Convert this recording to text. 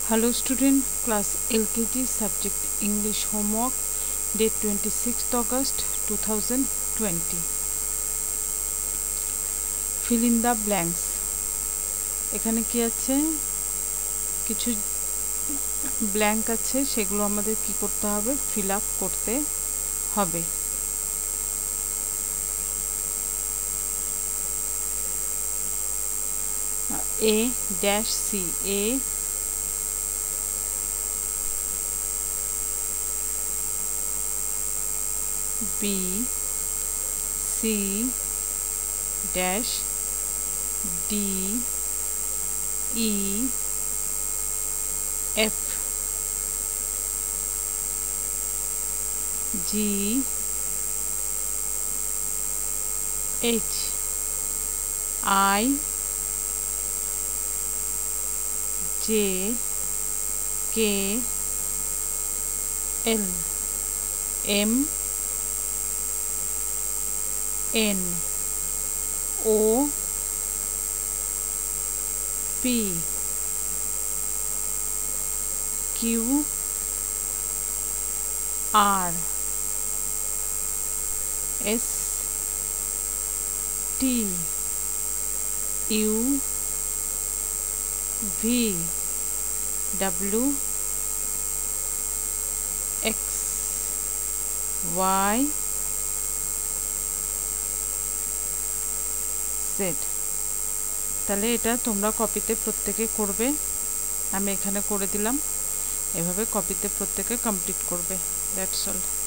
Hello student, class LKG, subject English, homework, date 26th August 2020. Fill in the blanks. এখানে কি আছে, কিছু blank আছে, সেগুলো আমাদের কি করতে হবে, ফিল আপ করতে হবে। A dash C, A B C dash D E F G H I J K L M N O P Q R S T U V W X Y Z। তাহলে এটা তোমরা কপিতে প্রত্যেকে করবে, আমি এখানে করে দিলাম, এভাবে কপিতে প্রত্যেকে কমপ্লিট করবে। That's all.